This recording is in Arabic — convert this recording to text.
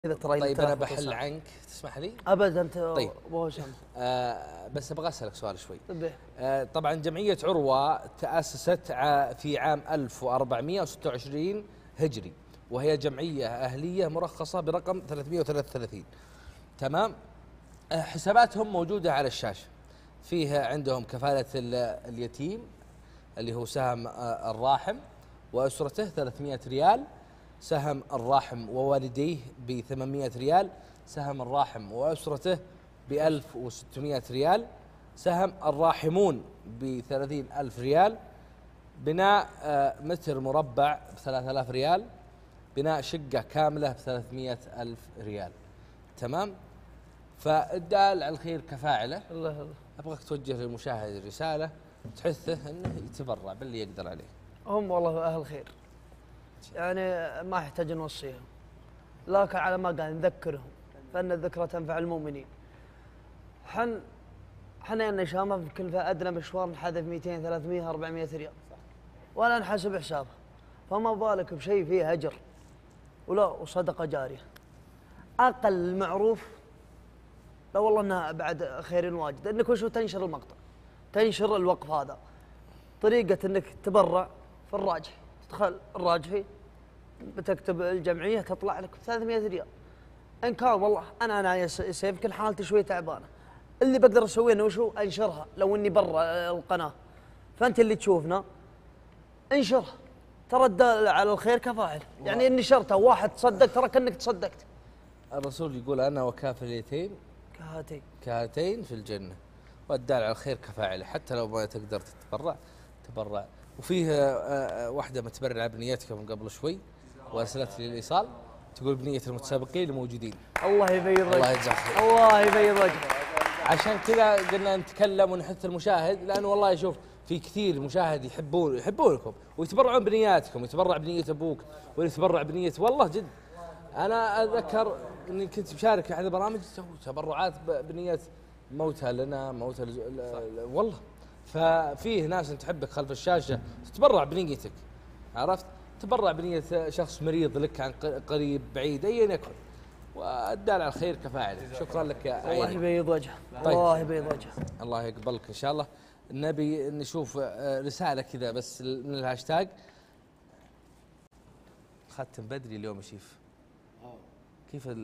كذا ترى. طيب انا بحل عنك، تسمح لي؟ ابدا انت. طيب ابو هشام. بس ابغى اسالك سؤال شوي. طبعا جمعيه عروه تاسست في عام 1426 هجري، وهي جمعيه اهليه مرخصه برقم 333. تمام. حساباتهم موجوده على الشاشه. فيها عندهم كفاله اليتيم اللي هو سهم الراحم واسرته 300 ريال، سهم الراحم ووالديه ب 800 ريال، سهم الراحم وأسرته ب 1600 ريال، سهم الراحمون ب 30,000 ريال، بناء متر مربع ب 3000 ريال، بناء شقة كاملة ب 300,000 ريال. تمام. فالدال على الخير كفاعله. الله. أبغاك توجه للمشاهد رسالة تحثه أنه يتبرع باللي يقدر عليه. هم والله أهل خير، يعني ما يحتاج نوصيهم، لكن على ما قال نذكرهم، فإن الذكرى تنفع المؤمنين. حنا يا نشامة في كل أدنى مشوار نحذف 200 300 400 ريال ولا نحاسب حسابه، فما بالك بشيء فيه أجر ولا وصدقة جارية. أقل المعروف لا والله انها بعد خير واجد، انك وشو تنشر المقطع، تنشر الوقف هذا. طريقة انك تبرع في الراجحي، تدخل الراجحي بتكتب الجمعية تطلع لك 300 ريال. ان كان والله انا سيف كل حالتي شوي تعبانة، اللي بقدر اسويه انه وشو انشرها لو اني برا القناة، فانت اللي تشوفنا انشرها، ترد على الخير كفاعل، يعني ان نشرتها واحد تصدق ترى كأنك تصدقت. الرسول يقول انا وكافل اليتيم كهاتين في الجنة، والدال على الخير كفاعله. حتى لو ما تقدر تتبرع تبرع. وفيه واحدة متبرعة بنيتكم قبل شوي وارسلت لي الايصال تقول بنية المتسابقين الموجودين. الله يبيض وجهك. الله يجزاك خير. الله يبيض وجهك. عشان كذا قلنا نتكلم ونحث المشاهد، لانه والله شوف في كثير مشاهد يحبونكم ويتبرعون بنياتكم، يتبرع بنية ابوك ويتبرع بنية، والله جد. انا اتذكر اني كنت مشارك في احد البرامج تبرعات بنية موتى لنا، موتى والله. ففيه ناس تحبك خلف الشاشة تتبرع بنيتك، عرفت؟ تبرع بنية شخص مريض لك عن قريب بعيد ايا يكن، والدال على الخير كفاعله. شكرا لك يا عيني. الله يبيض وجهه. طيب. الله يبيض وجهه. الله يقبلك ان شاء الله. نبي نشوف رسالة كذا بس من الهاشتاج. ختم بدري اليوم يا شيف. كيف